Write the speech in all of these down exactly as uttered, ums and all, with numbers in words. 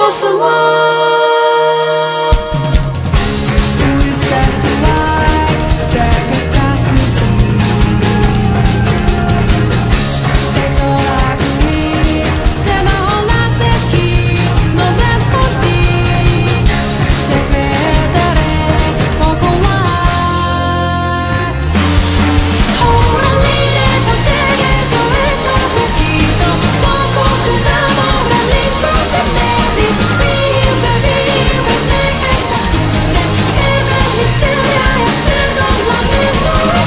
for someone who is satisfied, sacrificing peace. Take all I can read, send all las de esquí, no ves por ti. Te quedaré poco más. Ora lì dentro te che dovete poquito, poco che d'amore all'interno di te. Vive, vive, deja estas cosas, que la miseria esté con la mente.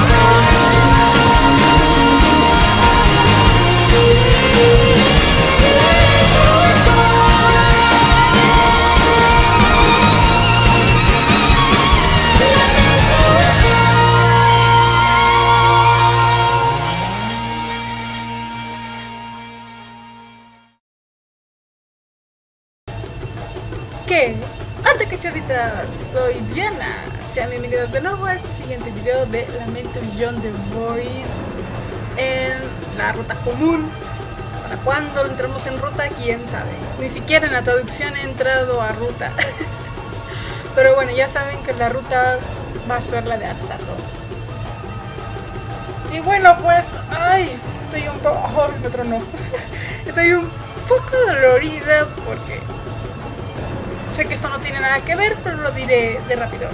¿Qué? ¡Anda, cachorritas! Soy Diana. Sean bienvenidos de nuevo a este siguiente video de Lamento Beyond the Void en la ruta común. ¿Para cuándo entramos en ruta? ¿Quién sabe? Ni siquiera en la traducción he entrado a ruta. Pero bueno, ya saben que la ruta va a ser la de Asato. Y bueno, pues... ¡Ay! Estoy un poco... ¡Oh, me tronó! Estoy un poco dolorida porque... sé que esto no tiene nada que ver, pero lo diré de rápido.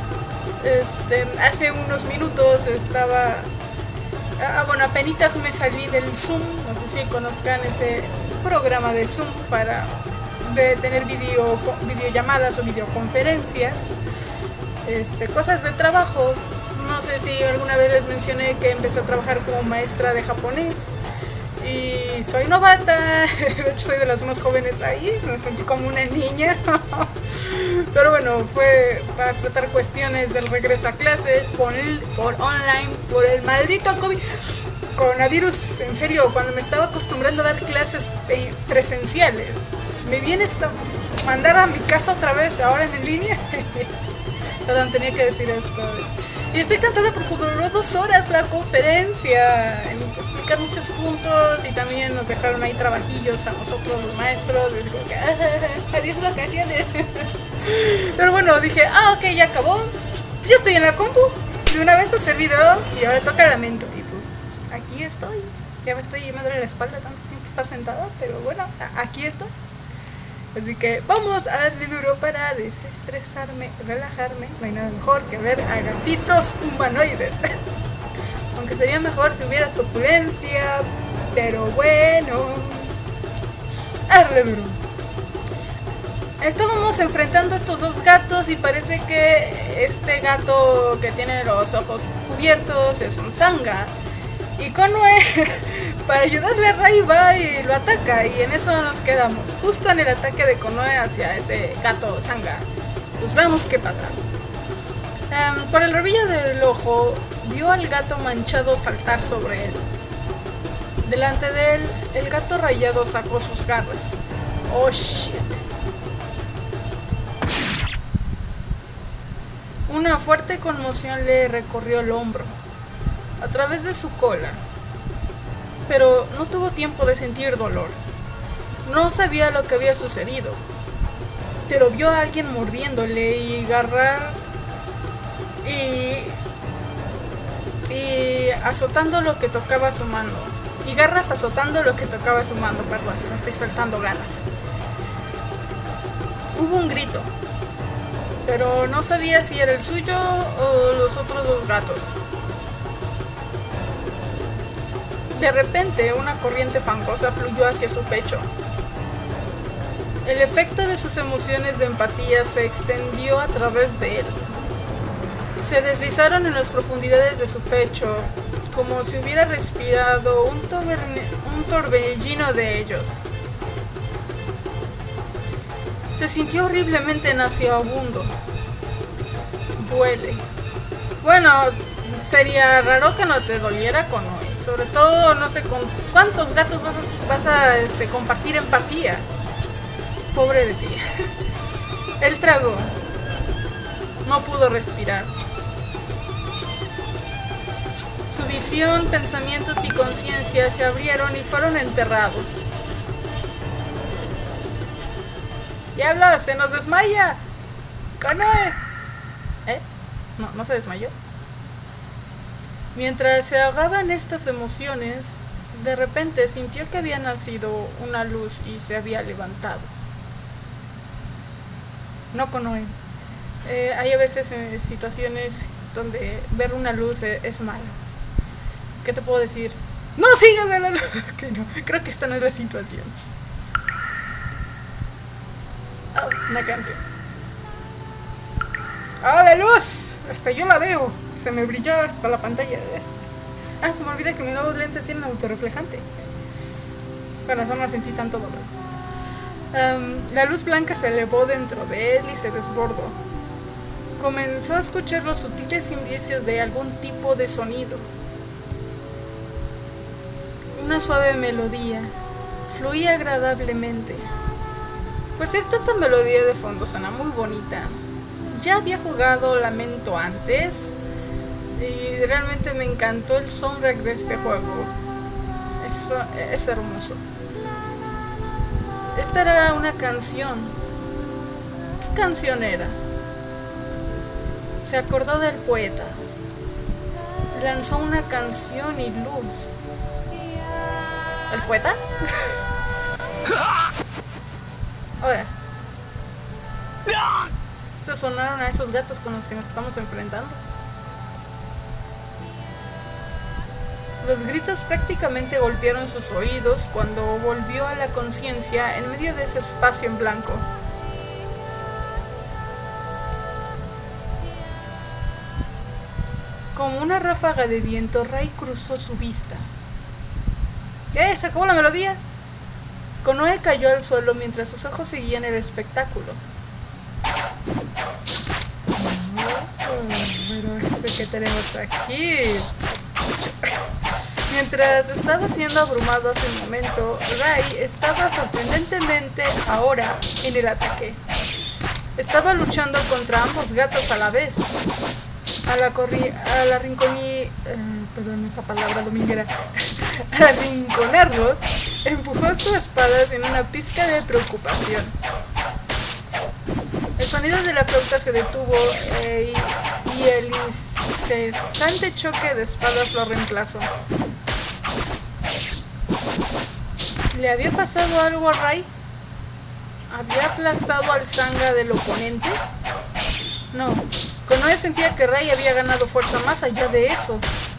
Este, hace unos minutos estaba... Ah, bueno, apenas me salí del Zoom. No sé si conozcan ese programa de Zoom para de tener video, videollamadas o videoconferencias. Este, cosas de trabajo. No sé si alguna vez les mencioné que empecé a trabajar como maestra de japonés. Y soy novata, de hecho soy de las más jóvenes ahí, me sentí como una niña. Pero bueno, fue para tratar cuestiones del regreso a clases por, el, por online, por el maldito COVID, coronavirus. En serio, cuando me estaba acostumbrando a dar clases presenciales, me vienes a mandar a mi casa otra vez, ahora en línea. Perdón, tenía que decir esto. Y estoy cansada porque duró dos horas la conferencia, en explicar muchos puntos y también nos dejaron ahí trabajillos a nosotros los maestros, y como que, ah, adiós vacaciones. Pero bueno, dije, ah, ok, ya acabó, ya estoy en la compu, de una vez hacer video y ahora toca Lamento. Y pues, pues aquí estoy, ya me estoy, me duele la espalda tanto tiempo que estar sentada, pero bueno, aquí estoy. Así que vamos a darle duro para desestresarme, relajarme. No hay nada mejor que ver a gatitos humanoides. Aunque sería mejor si hubiera suculencia, pero bueno. A darle duro. Estábamos enfrentando a estos dos gatos y parece que este gato que tiene los ojos cubiertos es un Sanga. Y Konoe, para ayudarle a Rai, va y lo ataca, y en eso nos quedamos, justo en el ataque de Konoe hacia ese gato Sanga. Pues veamos qué pasa. Um, por el rabillo del ojo, vio al gato manchado saltar sobre él. Delante de él, el gato rayado sacó sus garras. Oh shit. Una fuerte conmoción le recorrió el hombro, a través de su cola, pero no tuvo tiempo de sentir dolor. No sabía lo que había sucedido, pero vio a alguien mordiéndole y agarrar y, y azotando lo que tocaba su mano, y garras azotando lo que tocaba su mano, perdón, no estoy saltando garras. Hubo un grito, pero no sabía si era el suyo o los otros dos gatos. De repente, una corriente fangosa fluyó hacia su pecho. El efecto de sus emociones de empatía se extendió a través de él. Se deslizaron en las profundidades de su pecho, como si hubiera respirado un, un torbellino de ellos. Se sintió horriblemente nauseabundo. Duele. Bueno, sería raro que no te doliera con hoy. Sobre todo, no sé con cuántos gatos vas a, vas a este, compartir empatía. Pobre de ti. Él tragó. No pudo respirar. Su visión, pensamientos y conciencia se abrieron y fueron enterrados. ¡Diablo! ¡Se nos desmaya! ¡Konoe! ¿Eh? No, no se desmayó. Mientras se ahogaban estas emociones, de repente sintió que había nacido una luz y se había levantado. No, Konoe. Eh, hay a veces eh, situaciones donde ver una luz es, es malo. ¿Qué te puedo decir? ¡No sigas a la luz! Okay, no, creo que esta no es la situación. Oh, una canción. ¡Ah, la luz! Hasta yo la veo. Se me brilló hasta la pantalla. Ah, se me olvida que mis nuevos lentes tienen autorreflejante. Con razón no sentí tanto dolor. Um, la luz blanca se elevó dentro de él y se desbordó. Comenzó a escuchar los sutiles indicios de algún tipo de sonido. Una suave melodía fluía agradablemente. Por cierto, esta melodía de fondo suena muy bonita. Ya había jugado Lamento antes y realmente me encantó el soundtrack de este juego. Es, es hermoso. Esta era una canción. ¿Qué canción era? Se acordó del poeta. Lanzó una canción y luz. ¿El poeta? Ahora. Se sonaron a esos gatos con los que nos estamos enfrentando. Los gritos prácticamente golpearon sus oídos cuando volvió a la conciencia en medio de ese espacio en blanco. Como una ráfaga de viento, Ray cruzó su vista. ¡Eh! ¡Se acabó la melodía! Konoe cayó al suelo mientras sus ojos seguían el espectáculo. Pero este que tenemos aquí. Mientras estaba siendo abrumado hace un momento, Ray estaba sorprendentemente ahora en el ataque. Estaba luchando contra ambos gatos a la vez. A la corri a la rinconí... Uh, perdón, esa palabra dominguera. Al arrinconarlos, empujó su espada sin una pizca de preocupación. El sonido de la flauta se detuvo eh, y, y el incesante choque de espadas lo reemplazó. ¿Le había pasado algo a Ray? ¿Había aplastado al Sangha del oponente? No. Konoe sentía que Ray había ganado fuerza más allá de eso.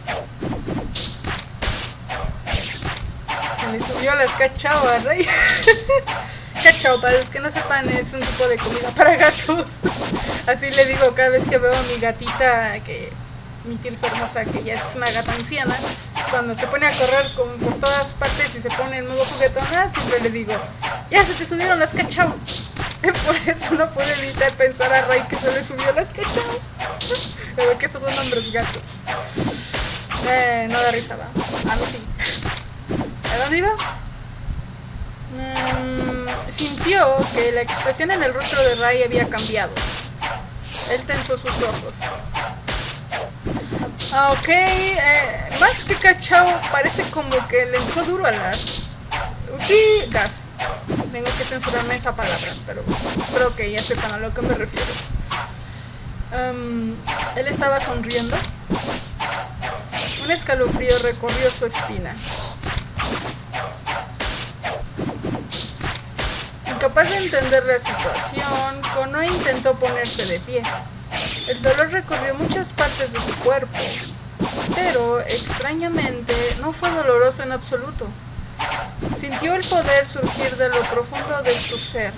Se le subió las cachao a Ray. Cachao, para los que no sepan, es un tipo de comida para gatos. Así le digo cada vez que veo a mi gatita, que mi Tirsa hermosa, que ya es una gata anciana, cuando se pone a correr con, por todas partes y se pone en modo juguetona, siempre le digo, ya se te subieron las cachao. Por eso no puedo evitar pensar a Ray que se le subió las cachao. Pero que estos son hombres gatos. Eh, no da risa, va. A mí sí. ¿A dónde iba? Mm, sintió que la expresión en el rostro de Ray había cambiado. Él tensó sus ojos. Ah, ok, eh, más que cachao, parece como que le entró duro a las gas. Tengo que censurarme esa palabra, pero espero que ya sepan a lo que me refiero. Um, él estaba sonriendo. Un escalofrío recorrió su espina. Incapaz de entender la situación, Konoe intentó ponerse de pie. El dolor recorrió muchas partes de su cuerpo, pero extrañamente no fue doloroso en absoluto. Sintió el poder surgir de lo profundo de su ser.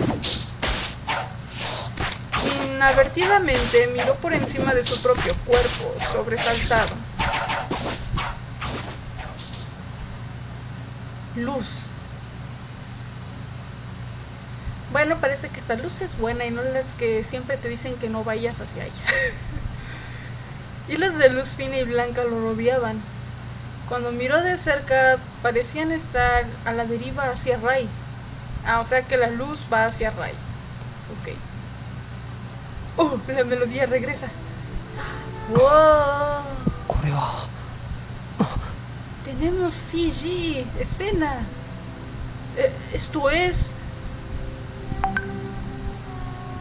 Inadvertidamente miró por encima de su propio cuerpo, sobresaltado. Luz. Bueno, parece que esta luz es buena y no las que siempre te dicen que no vayas hacia ella. Hilos de luz fina y blanca lo rodeaban. Cuando miró de cerca, parecían estar a la deriva hacia Ray. Ah, o sea que la luz va hacia Ray. Ok. ¡Oh! La melodía regresa. ¡Wow! Tenemos C G, escena. Eh, esto es...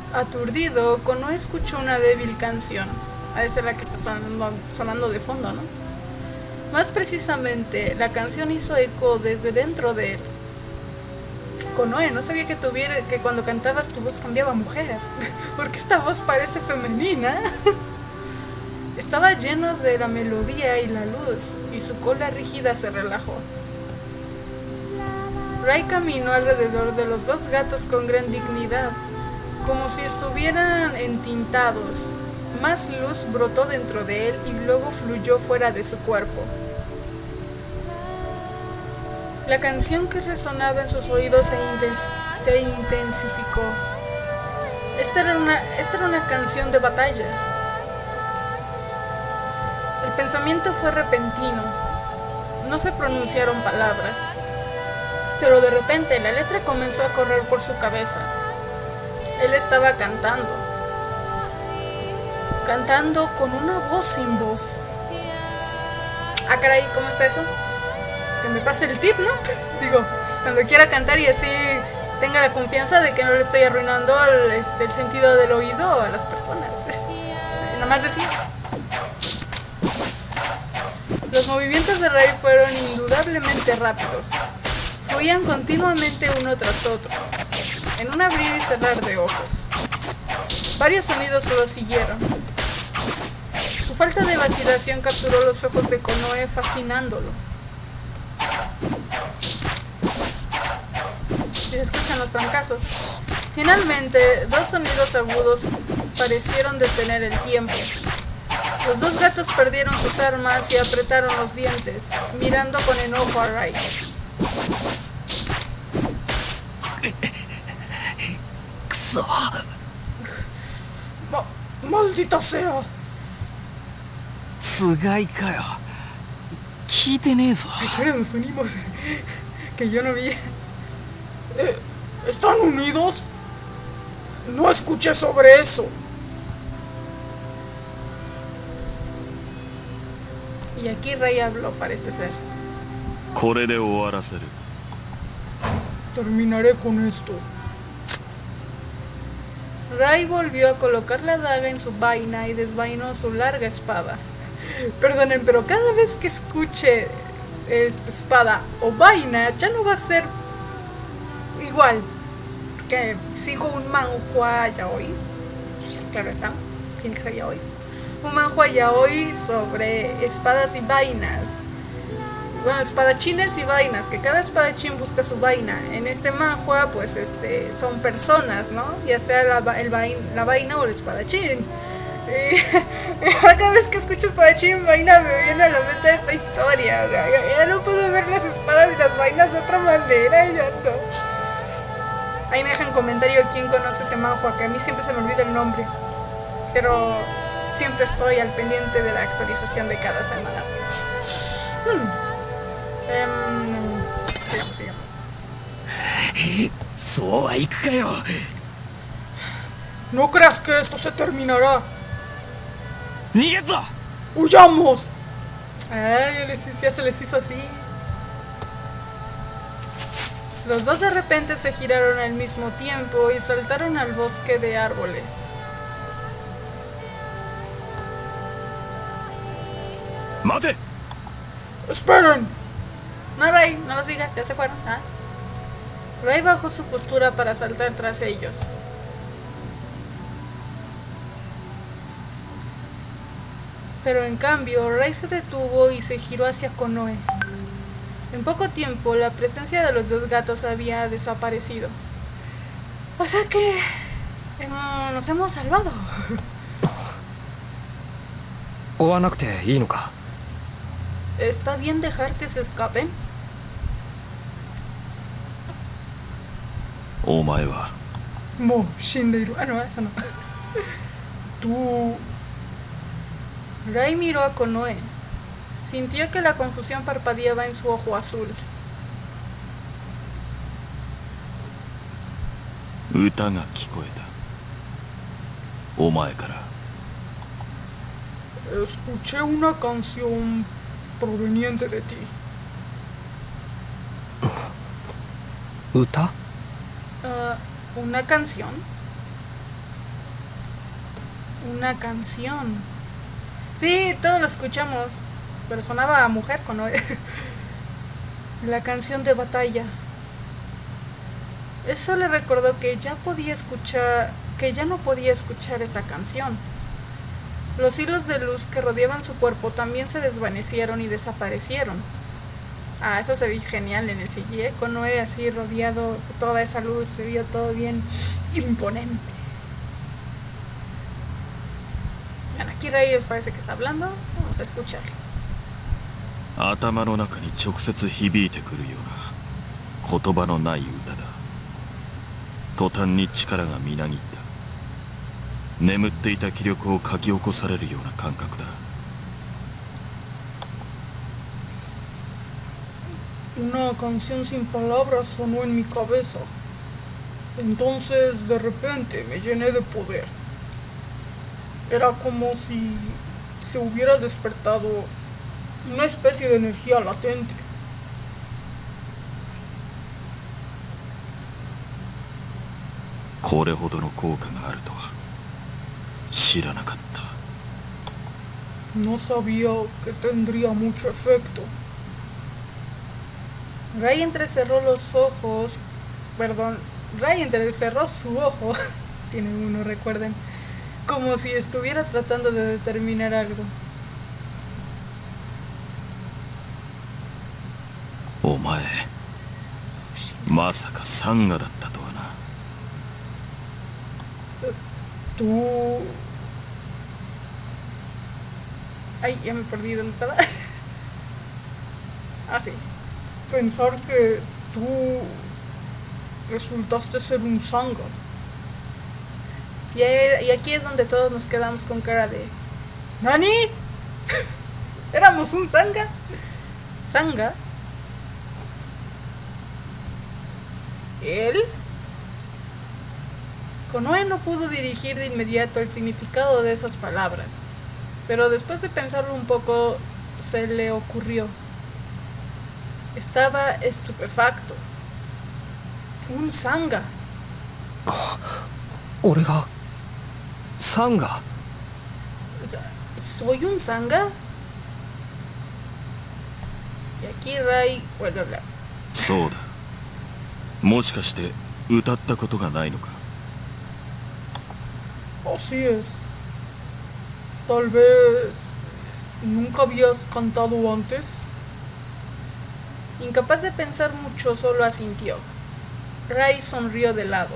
Aturdido, Konoe escuchó una débil canción. Ha de ser la que está sonando, sonando de fondo, ¿no? Más precisamente, la canción hizo eco desde dentro de él. Konoe, no sabía que tuviera, que cuando cantabas tu voz cambiaba a mujer. Porque esta voz parece femenina. Estaba lleno de la melodía y la luz, y su cola rígida se relajó. Rai caminó alrededor de los dos gatos con gran dignidad, como si estuvieran entintados. Más luz brotó dentro de él y luego fluyó fuera de su cuerpo. La canción que resonaba en sus oídos se, intens- se intensificó. Esta era, una, esta era una canción de batalla. El pensamiento fue repentino. No se pronunciaron palabras. Pero de repente la letra comenzó a correr por su cabeza. Él estaba cantando. Cantando con una voz sin voz. Ah, caray, ¿cómo está eso? Que me pase el tip, ¿no? Digo, cuando quiera cantar y así tenga la confianza de que no le estoy arruinando el, este, el sentido del oído a las personas. Nada más decir. Los movimientos de Rai fueron indudablemente rápidos. Fluían continuamente uno tras otro, en un abrir y cerrar de ojos. Varios sonidos lo siguieron. Su falta de vacilación capturó los ojos de Konoe, fascinándolo. Se escuchan los trancazos. Finalmente, dos sonidos agudos parecieron detener el tiempo. Los dos gatos perdieron sus armas y apretaron los dientes, mirando con enojo a Rai. Ma ¡Maldita sea! Eran sonidos que yo no vi. Eh, ¿Están unidos? No escuché sobre eso. Y aquí Rai habló, parece ser. Terminaré con esto. Rai volvió a colocar la daga en su vaina y desvainó su larga espada. Perdonen, pero cada vez que escuche esta espada o vaina, ya no va a ser igual. Porque sigo un manhwa yaoi. Claro está, tiene que ser yaoi. Un manhwa yaoi sobre espadas y vainas. Bueno, espadachines y vainas, que cada espadachín busca su vaina. En este manhwa, pues, este, son personas, ¿no? Ya sea la, el vain, la vaina o el espadachín. Y cada vez que escucho espadachín y vaina me viene a la mente esta historia. Ya, ya no puedo ver las espadas y las vainas de otra manera, ya no. Ahí me dejan comentario quién conoce ese manhwa, que a mí siempre se me olvida el nombre. Pero siempre estoy al pendiente de la actualización de cada semana. Hmm. Um, sigamos, sigamos. No creas que esto se terminará. ¡Huyamos! Ay, ya se les hizo así. Los dos de repente se giraron al mismo tiempo y saltaron al bosque de árboles. ¡Mate! ¡Esperen! No, Rai, no los digas, ya se fueron. ¿Ah? Rai bajó su postura para saltar tras ellos. Pero en cambio, Rai se detuvo y se giró hacia Konoe. En poco tiempo, la presencia de los dos gatos había desaparecido. O sea que... Eh, nos hemos salvado. ¿Está bien dejar que se escapen? Mo, Shindeiru. Ah, no, esa no. Tú... Rai miró a Konoe. Sintió que la confusión parpadeaba en su ojo azul. Escuché una canción proveniente de ti. ¿Uta? Uh, ¿Una canción? Una canción. Sí, todos lo escuchamos, pero sonaba a mujer con la canción de batalla. Eso le recordó que ya podía escuchar, que ya no podía escuchar esa canción. Los hilos de luz que rodeaban su cuerpo también se desvanecieron y desaparecieron. Ah, eso se vio genial en el C G, ¿eh? Con Noé así rodeado de toda esa luz, se vio todo bien imponente. Bueno, aquí Rey parece que está hablando, vamos a escucharlo. 頭の中に直接響いてくるような言葉のない歌だ。途端に力がみなぎった。眠っていた気力をかき起こされるような感覚だ。 Una canción sin palabras sonó en mi cabeza. Entonces de repente me llené de poder. Era como si se hubiera despertado una especie de energía latente. これほどの効果があるとは知らなかった。 No sabía que tendría mucho efecto. Ray entrecerró los ojos, perdón, Ray entrecerró su ojo, tiene uno, recuerden, como si estuviera tratando de determinar algo. お前、まさかサンガだったとはな。 Tú... Ay, ya me perdí, ¿dónde estaba? Ah, sí. Pensar que tú resultaste ser un Sangha. Y, y aquí es donde todos nos quedamos con cara de... ¿Nani? ¿Éramos un Sangha? ¿Sangha? ¿Él? Konoe no pudo dirigir de inmediato el significado de esas palabras, pero después de pensarlo un poco, se le ocurrió. Estaba estupefacto. Un Sangha. ¿Orega? ¿Sangha? ¿Soy un Sangha? Y aquí Ray vuelve a hablar. そうだ。もしかして歌ったことがないのか。 Así es. Tal vez nunca habías cantado antes. Incapaz de pensar mucho, solo asintió. Ray sonrió de lado.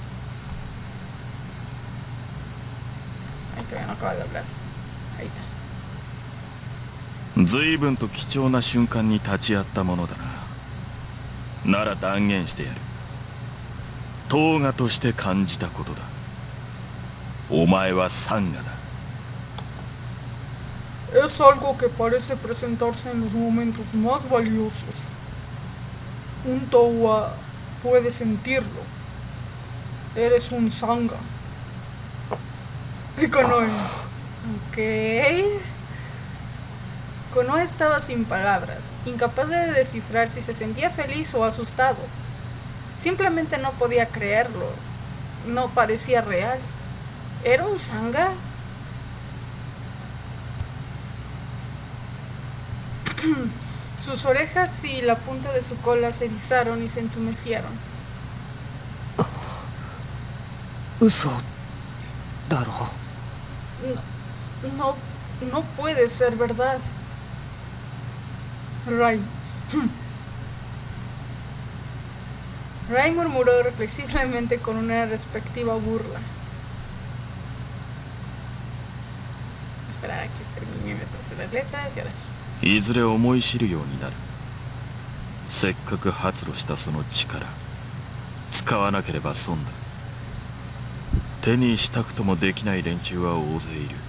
Ahí todavía no acaba de hablar. Ahí está. 随分と貴重な瞬間に立ち会ったものだな。なら断言してやる。トガとして感じたことだ。お前はサンガだ。 Es algo que parece presentarse en los momentos más valiosos. Un Towa puede sentirlo. Eres un Sangha. Y Konoe. Ok. Konoe estaba sin palabras, incapaz de descifrar si se sentía feliz o asustado. Simplemente no podía creerlo. No parecía real. ¿Era un Sangha? Sus orejas y la punta de su cola se erizaron y se entumecieron. Uso daro. No, no, no puede ser verdad. Ray. Ray murmuró reflexivamente con una respectiva burla. Esperar a que termine de pasar las letras y ahora sí. いずれ思い知るようになる。せっかく発露したその力、使わなければ損だ。手にしたくともできない連中は大勢いる。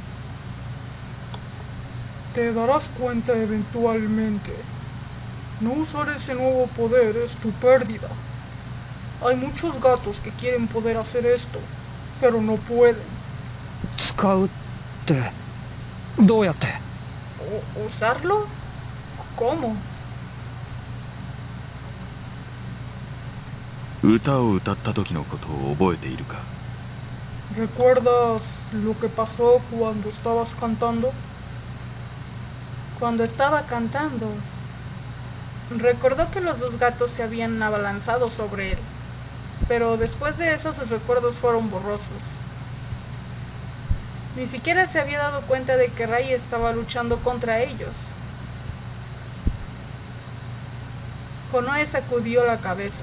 Te darás cuenta eventualmente. No usar ese nuevo poder es tu pérdida. Hay muchos gatos que quieren poder hacer esto, pero no pueden. 使うってどうやって？ ¿Usarlo? ¿Cómo? 歌を歌った時のことを覚えているか。 ¿recuerdas lo que pasó cuando estabas cantando? Cuando estaba cantando, recordó que los dos gatos se habían abalanzado sobre él, pero después de eso sus recuerdos fueron borrosos. Ni siquiera se había dado cuenta de que Ray estaba luchando contra ellos. Konoe sacudió la cabeza.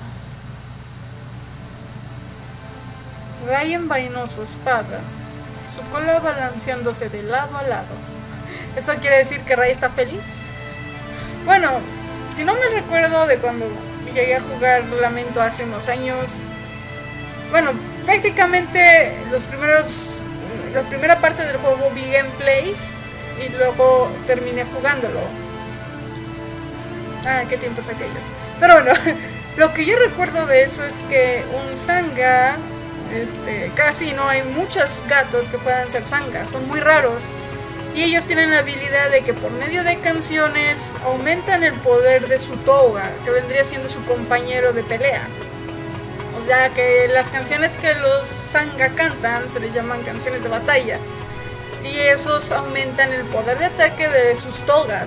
Ray envainó su espada, su cola balanceándose de lado a lado. ¿Eso quiere decir que Ray está feliz? Bueno, si no me recuerdo de cuando llegué a jugar Lamento hace unos años, bueno, prácticamente los primeros, la primera parte del juego vi gameplays y luego terminé jugándolo. Ah, qué tiempos aquellos. Pero bueno, lo que yo recuerdo de eso es que un Sangha, este, casi no hay muchos gatos que puedan ser Sangha, son muy raros. Y ellos tienen la habilidad de que por medio de canciones aumentan el poder de su toga, que vendría siendo su compañero de pelea. O sea que las canciones que los Sangha cantan se les llaman canciones de batalla. Y esos aumentan el poder de ataque de sus togas.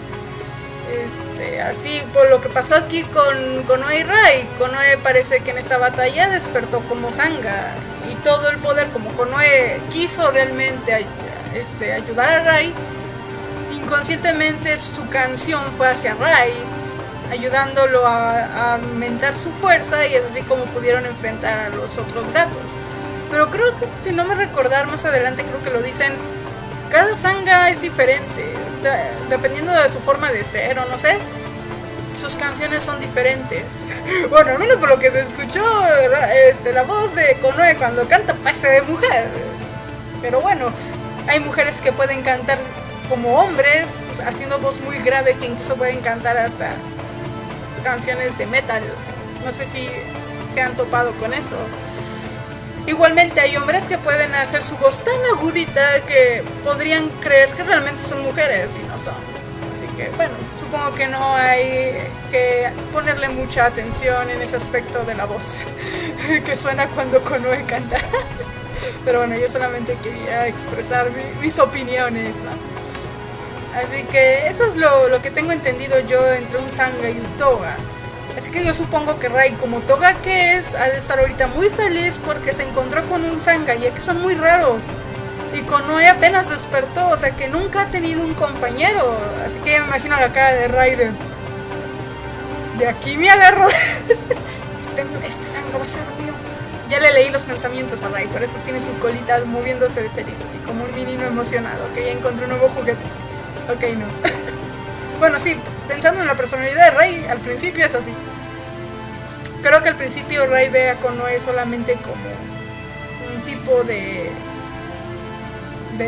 Este, así por lo que pasó aquí con Konoe y Ray. Konoe parece que en esta batalla despertó como Sangha. Y todo el poder, como Konoe quiso realmente ay Este, ayudar a Ray, inconscientemente su canción fue hacia Ray, ayudándolo a, a aumentar su fuerza, y es así como pudieron enfrentar a los otros gatos. Pero creo que, si no me recordar más adelante, creo que lo dicen, cada Sangha es diferente, de, dependiendo de su forma de ser o no sé, sus canciones son diferentes. Bueno, al menos por lo que se escuchó, este, la voz de Konoe cuando canta parece de mujer. Pero bueno, hay mujeres que pueden cantar como hombres, o sea, haciendo voz muy grave, que incluso pueden cantar hasta canciones de metal. No sé si se han topado con eso. Igualmente hay hombres que pueden hacer su voz tan agudita que podrían creer que realmente son mujeres y no son. Así que bueno, supongo que no hay que ponerle mucha atención en ese aspecto de la voz que suena cuando Konoe canta. Pero bueno, yo solamente quería expresar mi, mis opiniones, ¿no? Así que eso es lo, lo que tengo entendido yo entre un Sangha y un Toga. Así que yo supongo que Ray, como Toga que es, ha de estar ahorita muy feliz porque se encontró con un Sangha, ya que son muy raros. Y Konoe apenas despertó, o sea que nunca ha tenido un compañero. Así que me imagino la cara de Ray de... De aquí me agarro. Este, este Sangha va a ser mío. Ya le leí los pensamientos a Ray, por eso tiene su colita moviéndose de feliz, así como un menino emocionado, que ya encontró un nuevo juguete. Ok, no. Bueno, sí, pensando en la personalidad de Ray, al principio es así. Creo que al principio Ray ve a Konoe solamente como un tipo de... de...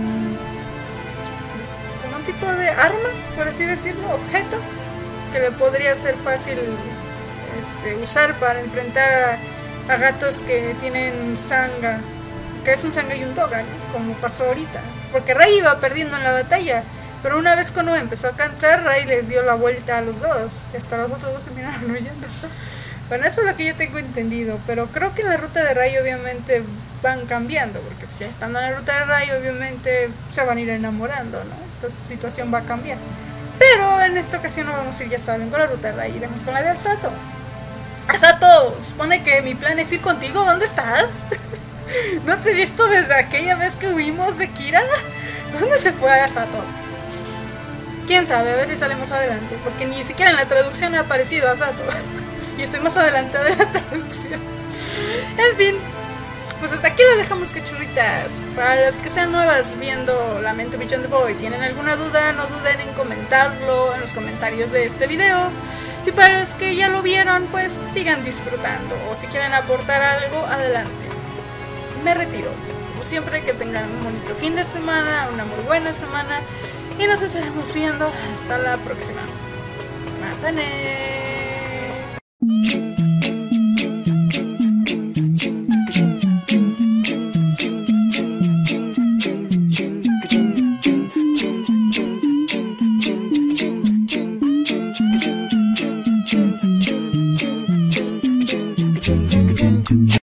como un tipo de arma, por así decirlo, objeto, que le podría ser fácil este, usar para enfrentar a a gatos que tienen Sangha, que es un Sangha y un Toga, ¿no? Como pasó ahorita, porque Ray iba perdiendo en la batalla, pero una vez Konoe empezó a cantar, Ray les dio la vuelta a los dos, y hasta los otros dos se miraron huyendo. Bueno, eso es lo que yo tengo entendido, pero creo que en la ruta de Ray obviamente van cambiando, porque pues ya estando en la ruta de Ray obviamente se van a ir enamorando, ¿no? Entonces su situación va a cambiar. Pero en esta ocasión no vamos a ir, ya saben, con la ruta de Ray, iremos con la de Asato. Asato, supone que mi plan es ir contigo. ¿Dónde estás? ¿No te he visto desde aquella vez que huimos de Kira? ¿Dónde se fue Asato? Quién sabe, a ver si sale más adelante, porque ni siquiera en la traducción ha aparecido Asato. Y estoy más adelantada de la traducción. En fin, pues hasta aquí la dejamos, cachorritas. Para las que sean nuevas viendo Lamento Beyond the Void, tienen alguna duda, no duden en comentarlo en los comentarios de este video. Y para los que ya lo vieron, pues sigan disfrutando. O si quieren aportar algo, adelante. Me retiro. Como siempre, que tengan un bonito fin de semana, una muy buena semana. Y nos estaremos viendo hasta la próxima. ¡Matane!